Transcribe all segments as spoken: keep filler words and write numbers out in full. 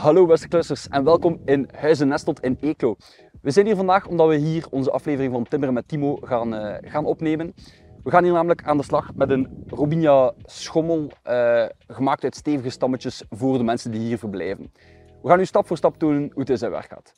Hallo beste klussers en welkom in Huize Nesselt in Eeklo. We zijn hier vandaag omdat we hier onze aflevering van Timmeren met Timo gaan, uh, gaan opnemen. We gaan hier namelijk aan de slag met een Robinia schommel, uh, gemaakt uit stevige stammetjes voor de mensen die hier verblijven. We gaan u stap voor stap tonen hoe het in zijn werk gaat.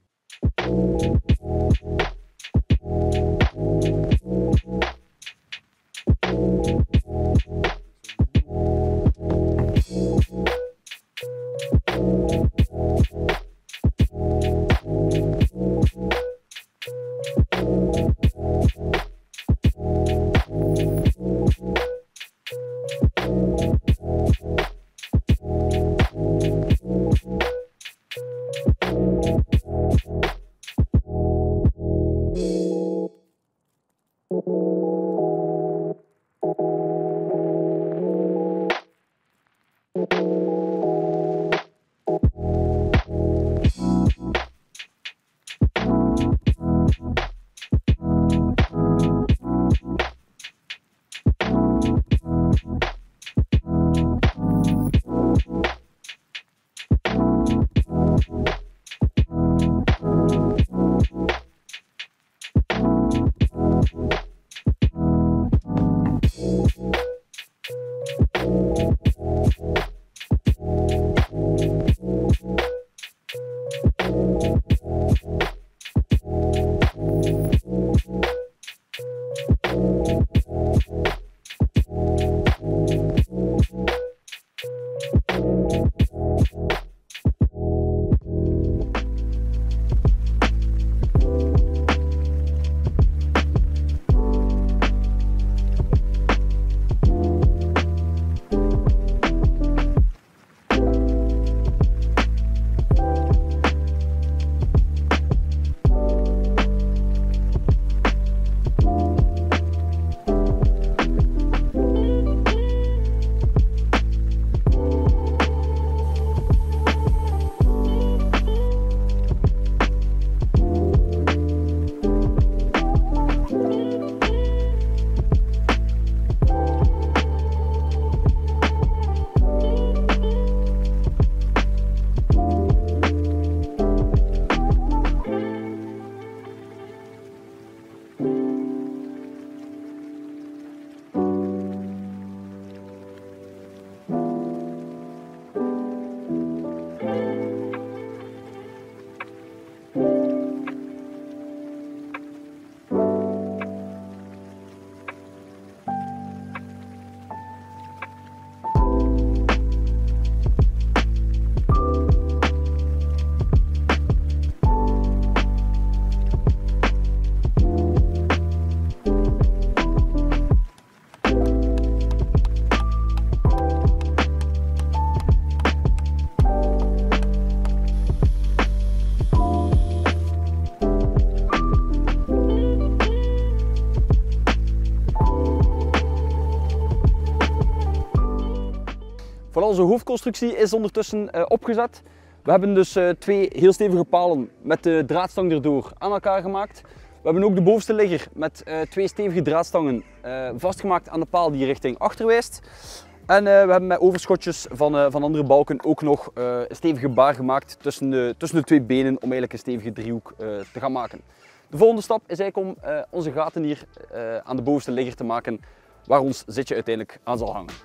Voilà, onze hoofdconstructie is ondertussen uh, opgezet. We hebben dus uh, twee heel stevige palen met de draadstang erdoor aan elkaar gemaakt. We hebben ook de bovenste ligger met uh, twee stevige draadstangen uh, vastgemaakt aan de paal die richting achter wijst. En uh, we hebben met overschotjes van, uh, van andere balken ook nog uh, een stevige baar gemaakt tussen de, tussen de twee benen om eigenlijk een stevige driehoek uh, te gaan maken. De volgende stap is eigenlijk om uh, onze gaten hier uh, aan de bovenste ligger te maken, waar ons zitje uiteindelijk aan zal hangen.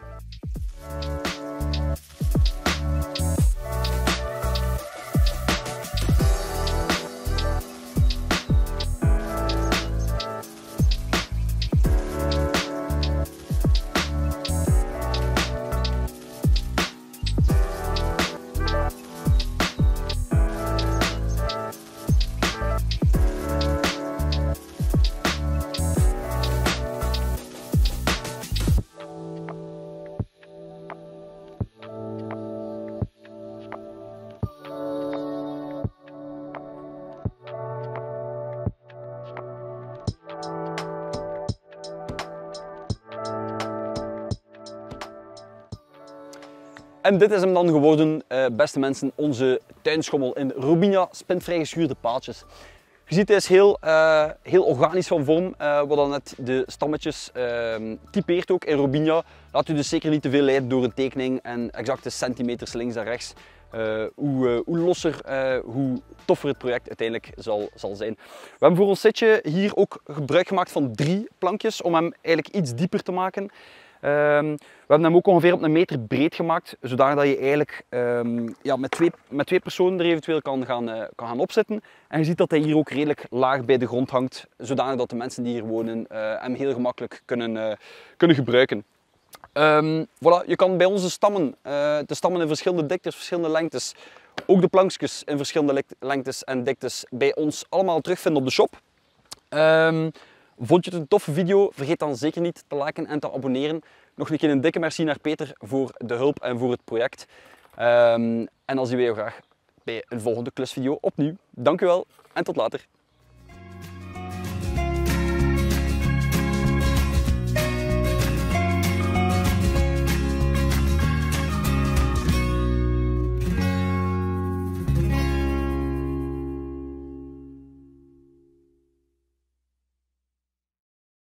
En dit is hem dan geworden, uh, beste mensen, onze tuinschommel in Robinia spintvrij geschuurde paaltjes. Je ziet, hij is heel, uh, heel organisch van vorm, uh, wat dan net de stammetjes uh, typeert ook in Robinia. Laat u dus zeker niet te veel leiden door een tekening en exacte centimeters links en rechts. uh, hoe, uh, hoe losser, uh, hoe toffer het project uiteindelijk zal, zal zijn. We hebben voor ons setje hier ook gebruik gemaakt van drie plankjes om hem eigenlijk iets dieper te maken. Um, we hebben hem ook ongeveer op een meter breed gemaakt, zodat je eigenlijk um, ja, met, twee, met twee personen er eventueel kan gaan, uh, kan gaan opzitten. En je ziet dat hij hier ook redelijk laag bij de grond hangt, zodanig dat de mensen die hier wonen uh, hem heel gemakkelijk kunnen, uh, kunnen gebruiken. Um, voilà, je kan bij onze stammen, uh, de stammen in verschillende diktes, verschillende lengtes, ook de plankjes in verschillende lengtes en diktes bij ons allemaal terugvinden op de shop. Um, vond je het een toffe video? Vergeet dan zeker niet te liken en te abonneren. Nog een keer een dikke merci naar Peter voor de hulp en voor het project. Um, en dan zien we jou graag bij een volgende klusvideo opnieuw. Dank u wel en tot later.